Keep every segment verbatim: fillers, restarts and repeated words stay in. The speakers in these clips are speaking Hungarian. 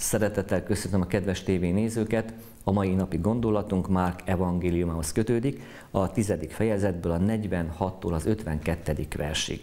Szeretettel köszöntöm a kedves tévénézőket! A mai napi gondolatunk Márk evangéliumához kötődik, a tizedik fejezetből a negyvenhattól az ötvenkettedik versig.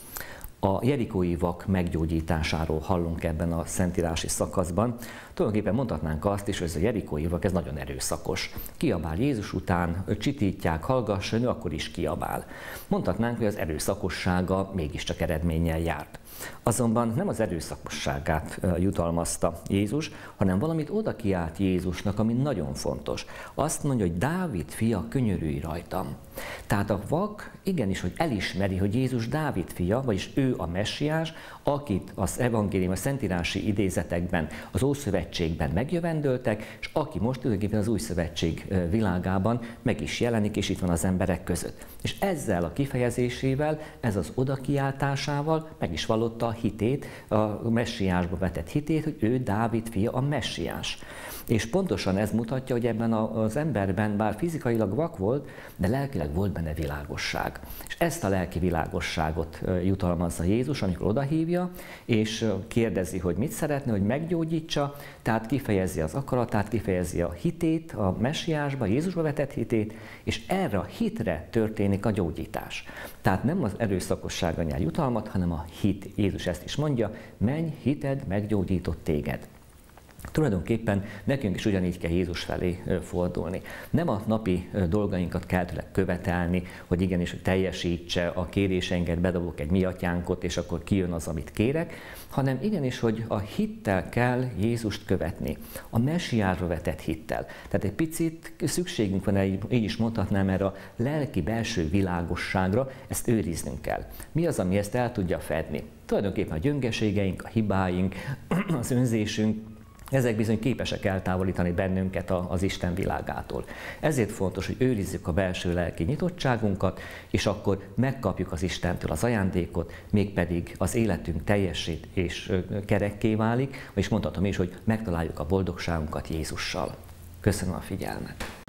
A jerikói vak meggyógyításáról hallunk ebben a szentírási szakaszban. Tulajdonképpen mondhatnánk azt is, hogy ez a jerikói vak ez nagyon erőszakos. Kiabál Jézus után, csitítják, hallgasson, ő akkor is kiabál. Mondhatnánk, hogy az erőszakossága mégiscsak eredménnyel járt. Azonban nem az erőszakosságát jutalmazta Jézus, hanem valamit oda kiált Jézusnak, ami nagyon fontos. Azt mondja, hogy Dávid fia, könyörülj rajtam. Tehát a vak igenis, hogy elismeri, hogy Jézus Dávid fia, vagyis ő a messiás, akit az evangélium, a szentírási idézetekben, az Ószövetségben megjövendöltek, és aki most tulajdonképpen az Új Szövetség világában meg is jelenik, és itt van az emberek között. És ezzel a kifejezésével, ez az odakiáltásával meg is vallotta a hitét, a messiásba vetett hitét, hogy ő Dávid fia, a messiás. És pontosan ez mutatja, hogy ebben az emberben, bár fizikailag vak volt, de lelkileg volt benne világosság. És ezt a lelki világosságot jutalmazza Jézus, amikor odahívja, és kérdezi, hogy mit szeretne, hogy meggyógyítsa, tehát kifejezi az akaratát, kifejezi a hitét, a messiásba, Jézusba vetett hitét, és erre a hitre történik a gyógyítás. Tehát nem az erőszakossága nyer jutalmat, hanem a hit. Jézus ezt is mondja, menj, hited meggyógyított téged. Tulajdonképpen nekünk is ugyanígy kell Jézus felé fordulni. Nem a napi dolgainkat kell tőle követelni, hogy igenis, hogy teljesítse a kéréseinket, bedobok egy mi atyánkot, és akkor kijön az, amit kérek, hanem igenis, hogy a hittel kell Jézust követni. A messiásra vetett hittel. Tehát egy picit szükségünk van, így is mondhatnám, erre a lelki belső világosságra, ezt őriznünk kell. Mi az, ami ezt el tudja fedni? Tulajdonképpen a gyöngeségeink, a hibáink, az önzésünk, ezek bizony képesek eltávolítani bennünket az Isten világától. Ezért fontos, hogy őrizzük a belső lelki nyitottságunkat, és akkor megkapjuk az Istentől az ajándékot, mégpedig az életünk teljessé és kerekké válik, és mondhatom is, hogy megtaláljuk a boldogságunkat Jézussal. Köszönöm a figyelmet!